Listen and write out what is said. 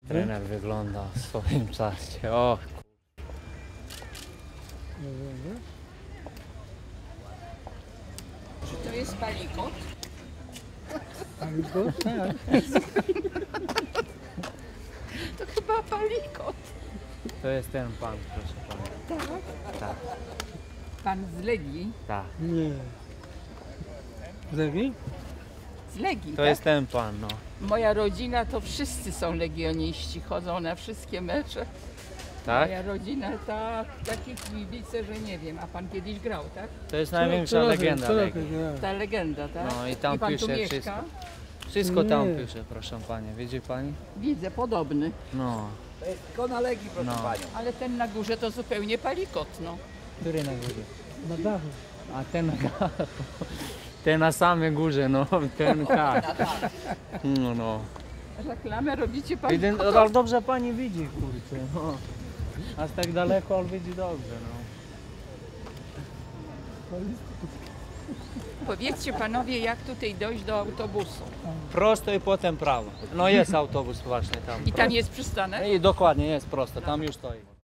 Trener wygląda w swoim czasie. O, Czy to jest palikot? Palikot? Tak. To chyba palikot. to jest ten pan, proszę pana. Tak. Tak, Pan z Legii. tak. Nie. Z Legii? Z Legii, To tak? jest ten pan, no. Moja rodzina to wszyscy są legioniści, chodzą na wszystkie mecze. Tak? Moja rodzina, tak, takie kibice, że nie wiem. A pan kiedyś grał, tak? To jest największa legenda Legii. Ta legenda, tak? No i tam pan pisze tu mieszka? wszystko. Wszystko tam Nie. pisze, proszę pani. Widzi pani? Widzę, podobny. No. To jest ikona Legii, proszę No. panią. Ale ten na górze to zupełnie palikot, no. Który na górze? Na dachu. A ten na ten na samej górze, no. Ten tak. No, no. Reklamę robicie Widzę, palikot. ale dobrze pani widzi, kurczę. No. Aż tak daleko, ale widzi dobrze, no. Powiedzcie panowie, jak tutaj dojść do autobusu. Prosto i potem prawo. No jest autobus właśnie tam. I tam jest przystanek? I dokładnie jest prosto, tam już stoi.